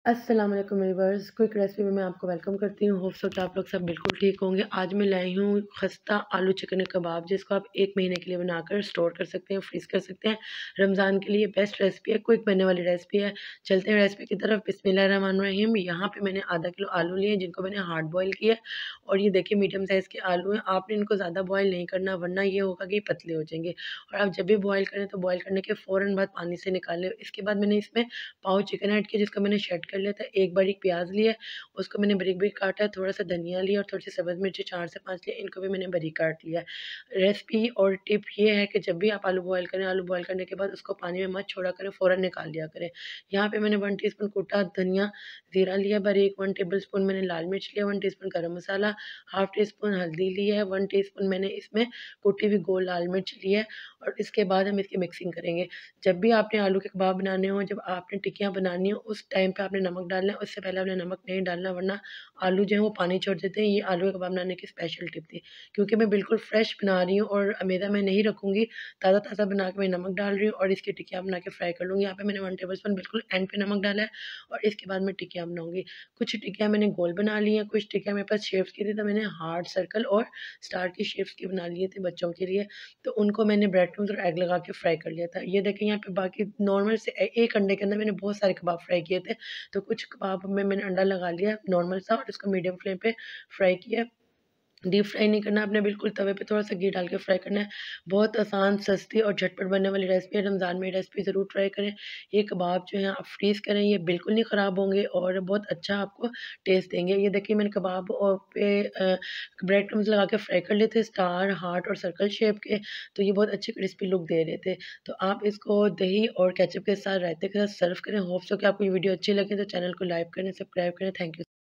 अस्सलाम वालेकुम viewers, quick recipe में मैं आपको वेलकम करती हूँ। होप सो कि आप लोग सब बिल्कुल ठीक होंगे। आज मैं लाई हूँ खस्ता आलू चिकन कबाब, जिसको आप 1 महीने के लिए बनाकर स्टोर कर सकते हैं, फ्रीज़ कर सकते हैं। रमज़ान के लिए बेस्ट रेसिपी है, क्विक बनने वाली रेसिपी है। चलते हैं रेसिपी की तरफ। बिस्मिल्लाहिर्रहमानिर्रहीम। यहाँ पे मैंने आधा किलो आलू लिए, जिनको मैंने हार्ड बॉयल किया है। और ये देखिए मीडियम साइज़ के आलू हैं। आपने इनको ज़्यादा बॉयल नहीं करना, वरना ये होगा कि पतले हो जाएंगे। और आप जब भी बॉयल करें तो बॉयल करने के फ़ौरन बाद पानी से निकालें। इसके बाद मैंने इसमें पाव चिकन ऐड किया, जिसको मैंने शेड कर लिया था। एक बारीक प्याज लिया, उसको मैंने बारीक-बारीक काटा है। थोड़ा-सा धनिया लिया और थोड़ी-सी सब्ज़ मिर्ची 4 से 5 लिए, इनको भी मैंने बारीक काट लिया है। रेसिपी और टिप ये है कि जब भी आप आलू बॉयल करें, आलू बॉयल करने के बाद उसको पानी में मत छोड़ा करें, फ़ौरन निकाल लिया करें। यहाँ पे मैंने 1 टीस्पून कुटा धनिया, ज़ीरा लिया बारीक, 1 टेबलस्पून मैंने लाल मिर्च लिया, 1 टीस्पून गरम मसाला, हाफ़ टीस्पून हल्दी ली है, 1 टीस्पून मैंने इसमें कुटी हुई गोल लाल मिर्च ली है। और इसके बाद हम इसकी मिक्सिंग करेंगे। जब भी आपने आलू के कबाब बनाने हों, जब आपने टिक्कियाँ बनानी हो, उस टाइम पे आपने नमक डालना है, उससे पहले आपने नमक नहीं डालना, वरना आलू जो है वो पानी छोड़ देते हैं। ये आलू के कबाब बनाने की स्पेशल टिप थी। क्योंकि मैं बिल्कुल फ्रेश बना रही हूँ और मैदा मैं नहीं रखूँगी, ताज़ा-ताज़ा बना के मैं नमक डाल रही हूँ और इसकी टिक्कियाँ बना के फ्राई कर लूँगी। यहाँ पे मैंने 1 टेबलस्पून बिल्कुल एंड पे नमक डाला है और इसके बाद मैं टिक्कियाँ बनाऊँगी। कुछ टिक्कियाँ मैंने गोल बना ली हैं, कुछ टिक्कियाँ मेरे पास शेप्स की थी, तो मैंने हार्ट, सर्कल और स्टार की शेप्स की बना लिए थे बच्चों के लिए। तो उनको मैंने ब्रेड क्रम्स और एग लगा के फ्राई कर लिया था। ये देखें यहाँ पे बाकी नॉर्मल से एक अंडे के अंदर मैंने बहुत सारे कबाब फ्राई किए थे। तो कुछ कबाब में मैंने अंडा लगा लिया नॉर्मल सा और इसको मीडियम फ्लेम पे फ्राई किया। डीप फ्राई नहीं करना आपने, बिल्कुल तवे पे थोड़ा-सा घी डाल के फ्राई करना है। बहुत आसान, सस्ती और झटपट बनने वाली रेसिपी है। रमज़ान में ये रेसिपी ज़रूर ट्राई करें। ये कबाब जो हैं आप फ्रीज़ करें, ये बिल्कुल नहीं ख़राब होंगे और बहुत अच्छा आपको टेस्ट देंगे। ये देखिए मैंने कबाब पे ब्रेड क्रम्स लगा के फ्राई कर लिए थे, स्टार, हार्ट और सर्कल शेप के। तो ये बहुत अच्छी क्रिस्पी लुक दे रहे थे। तो आप इसको दही और केचप के साथ, रायते के साथ सर्व करें। होप सो कि आपको ये वीडियो अच्छी लगे तो चैनल को लाइक करें, सब्सक्राइब करें। Thank you.